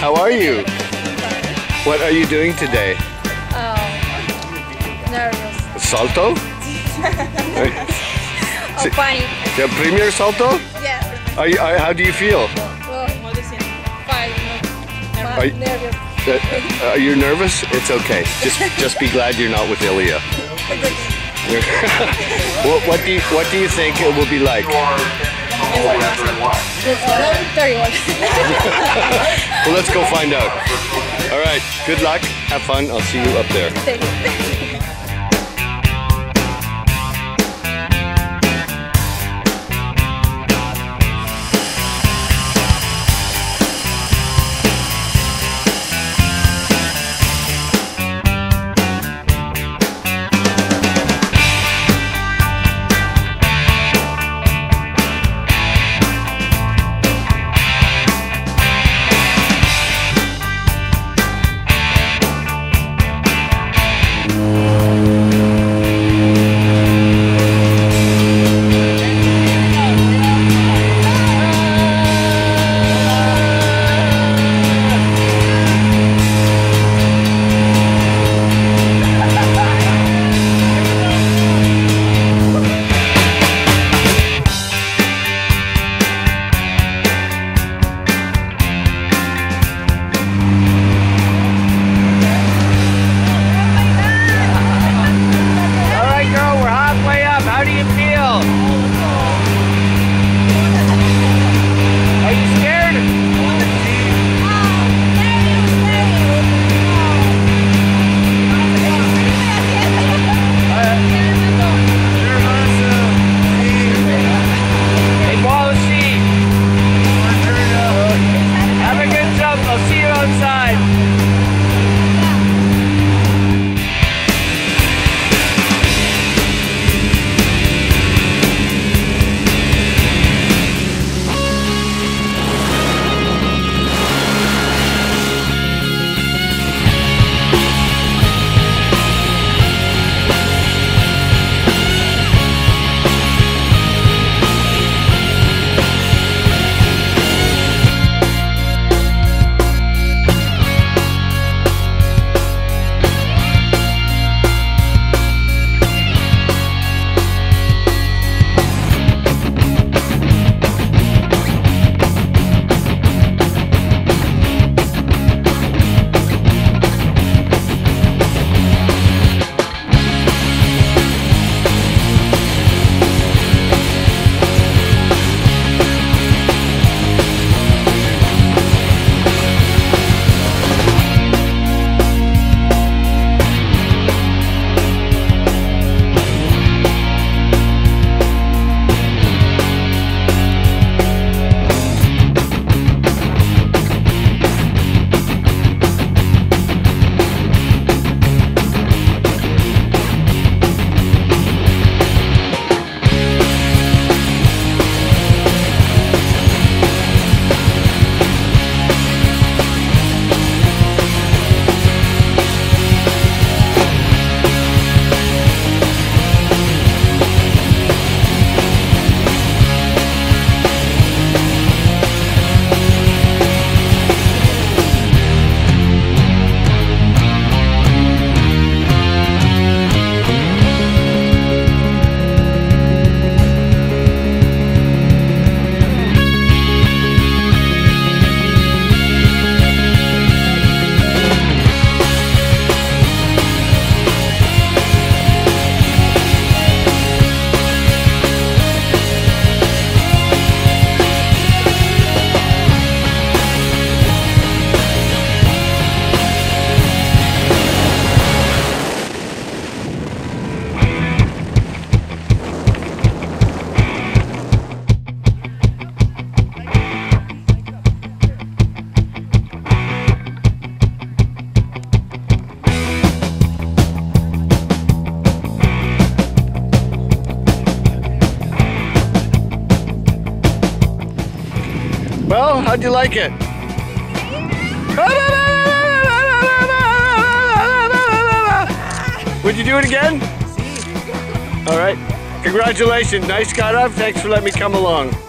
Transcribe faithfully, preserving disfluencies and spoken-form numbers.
How are you? What are you doing today? Um, nervous. Salto? Oh, funny. The premier salto? Yeah. Are you, are, how do you feel? Well, fine. Are you, Nervous. uh, are you nervous? It's okay. Just just be glad you're not with Ilya. what, what do you What do you think it will be like? thirty-one. Well, let's go find out. All right. Good luck. Have fun. I'll see you up there. Thank you. Well, how'd you like it? Would you do it again? All right. Congratulations. Nice cut up. Thanks for letting me come along.